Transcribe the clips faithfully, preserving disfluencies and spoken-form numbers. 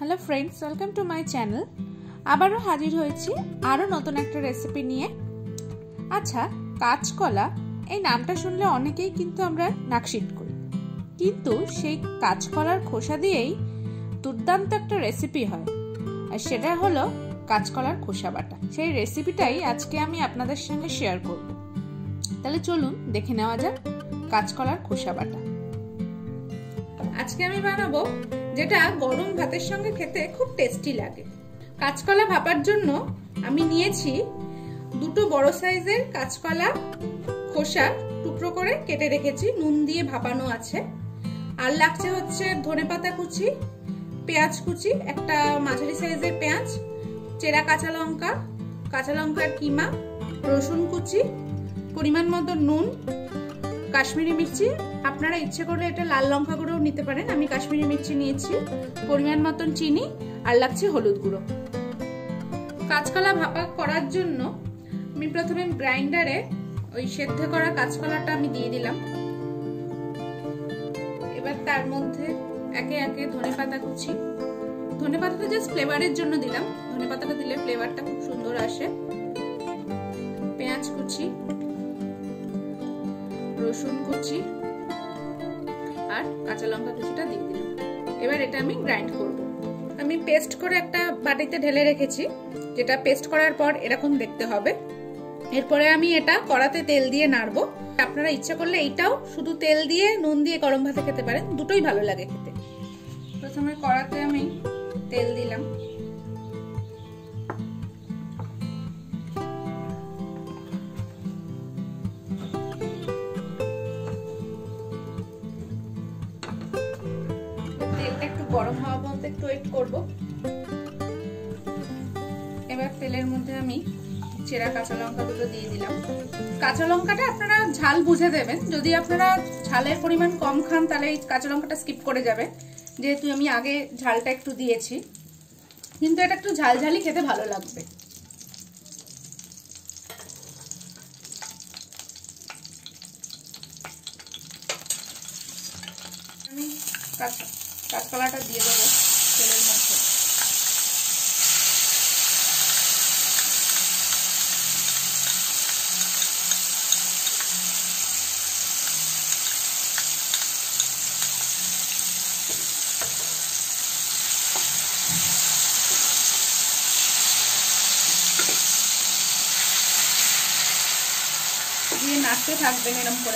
Hello friends, welcome to my channel. আবারও হাজির হয়েছি আরও নতুন একটা রেসিপি নিয়ে। আচ্ছা, কাঁচকলা এই নামটা শুনলে অনেকেই কিন্তু আমরা নাকশিট করি, কিন্তু সেই কাঁচকলার খোসা দিয়েই দুর্দান্ত একটা রেসিপি হয়, আর সেটা হলো কাঁচকলার খোসা বাটা। সেই রেসিপিটাই আজকে আমি আপনাদের সঙ্গে শেয়ার করব। তাহলে চলুন দেখে নেওয়া যাক কাঁচকলার খোসা বাটা। আজকে আমি বানাবো যেটা গরম ভাতের সঙ্গে খেতে খুব টেস্টি লাগে। কাঁচকলা ভাপার জন্য আমি নিয়েছি দুটো বড় সাইজের কাঁচকলা, খোসা টুকরো করে কেটে রেখেছি, নুন দিয়ে ভাপানো আছে। আর লাগছে হচ্ছে ধনেপাতা কুচি, পেঁয়াজ কুচি, একটা মাঝারি সাইজের পেঁয়াজ, চেরা কাঁচা লঙ্কা, কাঁচা লঙ্কার কিমা, রসুন কুচি, পরিমাণ মতো নুন, কাশ্মীরি মির্চি, আপনারা ইচ্ছে করলে এটা লাল লঙ্কা গুঁড়োও নিতে পারেন, আমি কাশ্মীরি মির্চি নিয়েছি, পরিমাণ মতন চিনি, আর লাগছে হলুদ গুঁড়ো। কাঁচকলা ভাপা করার জন্য আমি প্রথমে গ্রাইন্ডারে ওই সেদ্ধ করা কাঁচকলাটা আমি দিয়ে দিলাম। এবার তার মধ্যে একে একে ধনেপাতা কুচি, ধনেপাতাটা জাস্ট ফ্লেভারের জন্য দিলাম, ধনেপাতাটা দিলে ফ্লেভারটা খুব সুন্দর আসে, পেঁয়াজ কুচি, রসুন কুচি আর কাঁচা লঙ্কা কুচিটা দিয়ে দিলাম। এবার এটা আমি গ্রাইন্ড করব। আমি পেস্ট করে একটা বাটিতে ঢেলে রেখেছি, যেটা পেস্ট করার পর এরকম দেখতে হবে। এরপরে আমি এটা কড়াতে তেল দিয়ে নাড়বো। আপনারা ইচ্ছা করলে এইটাও শুধু তেল দিয়ে নুন দিয়ে গরম ভাতে খেতে পারেন, দুটোই ভালো লাগে খেতে। প্রথমে কড়াতে আমি তেল দিলাম, গরম হওয়া পর্যন্ত একটু ওয়েট করব। এবার তেলের মধ্যে আমি চেরা কাঁচা লঙ্কা দুটো দিয়ে দিলাম। কাঁচা লঙ্কাটা আপনারা ঝাল বুঝে দেবেন, যদি আপনারা ঝালের পরিমাণ কম খান তাহলে এই কাঁচা লঙ্কাটা স্কিপ করে যাবে, যেহেতু আমি আগে ঝালটা একটু দিয়েছি, কিন্তু এটা একটু ঝাল ঝালই খেতে ভালো লাগবে। আমি কাঁচা কাঁচকলাটা দিয়ে দেবো তেলের মধ্যে। দিয়ে নাড়তে থাকবেন এরকম করে।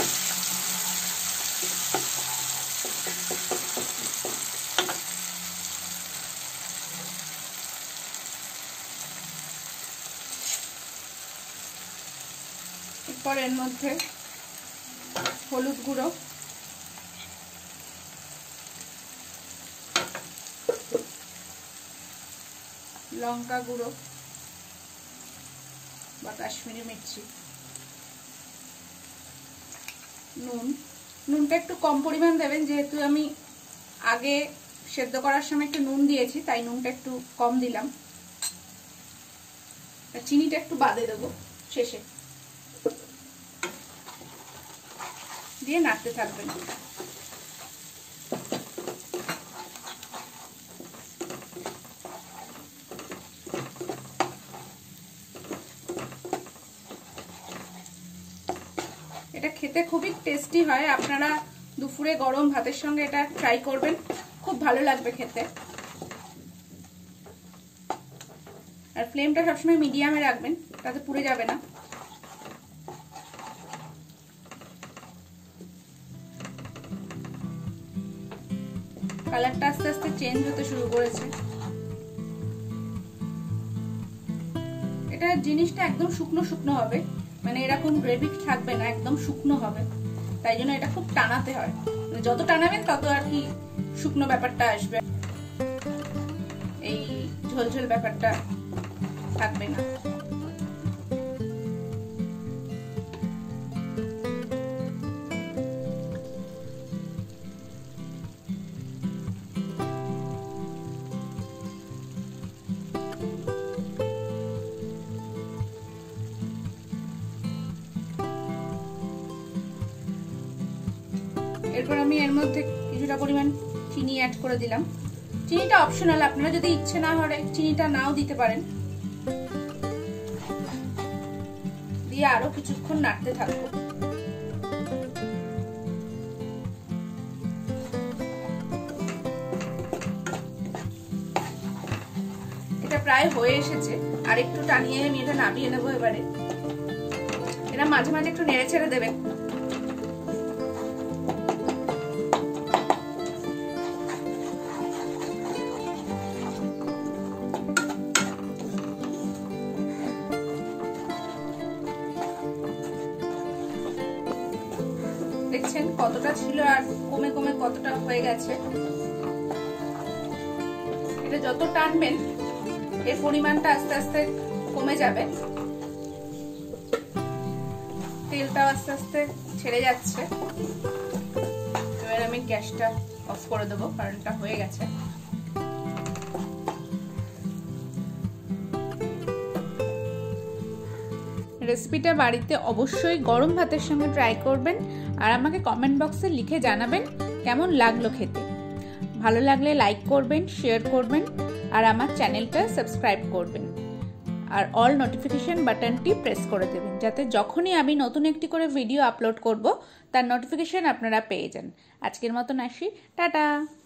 এরপর এর মধ্যে হলুদ গুঁড়ো, লঙ্কা গুঁড়ো বা কাশ্মীরি মির্চি, নুন। নুনটা একটু কম পরিমাণ দেবেন, যেহেতু আমি আগে সেদ্ধ করার সময় একটু নুন দিয়েছি, তাই নুনটা একটু কম দিলাম। চিনিটা একটু বাদে দেবো শেষে। দিয়ে নাড়তে থাকবেন। এটা খেতে খুবই টেস্টি হয়, আপনারা দুপুরে গরম ভাতের সঙ্গে এটা ট্রাই করবেন, খুব ভালো লাগবে খেতে। আর ফ্লেমটা সবসময় মিডিয়ামে রাখবেন, তাতে পুড়ে যাবে না। কালারটা আস্তে আস্তে চেঞ্জ হতে শুরু করেছে। এটা জিনিসটা একদম শুকনো শুকনো হবে, মানে এরকম গ্রেভি থাকবে না, একদম শুকনো হবে, তাই জন্য এটা খুব টানাতে হয়। যত টানাবেন তত আর কি শুকনো ব্যাপারটা আসবে, এই ঝোলঝোল ব্যাপারটা থাকবে না। এরপর আমি এর মধ্যে কিছুটা পরিমাণ চিনি অ্যাড করে দিলাম। চিনিটা অপশনাল, আপনারা যদি ইচ্ছে না হয় চিনিটা নাও দিতে পারেন। দিয়ে আরো কিছুক্ষণ নাড়তে থাকবো। এটা প্রায় হয়ে এসেছে, আর একটু টানিয়ে আমি এটা নামিয়ে নেবো। এবারে এটা মাঝে মাঝে একটু নেড়ে ছেড়ে দেবেন। দেখছেন কতটা ছিল আর কমে কমে কতটা হয়ে গেছে। এটা যত টানবেন এর পরিমাণটা আস্তে আস্তে কমে যাবে, তেলটা আস্তে আস্তে ছেড়ে যাচ্ছে। এবার আমি গ্যাসটা অফ করে দেবো, কারণ এটা হয়ে গেছে। রেসিপিটা বাড়িতে অবশ্যই গরম ভাতের সঙ্গে ট্রাই করবেন, আর আমাকে কমেন্ট বক্সে লিখে জানাবেন কেমন লাগলো খেতে। ভালো লাগলে লাইক করবেন, শেয়ার করবেন, আর আমার চ্যানেলটা সাবস্ক্রাইব করবেন, আর অল নোটিফিকেশন বাটনটি প্রেস করে দেবেন, যাতে যখনই আমি নতুন একটি করে ভিডিও আপলোড করব তার নোটিফিকেশন আপনারা পেয়ে যান। আজকের মতন আসি, টাটা।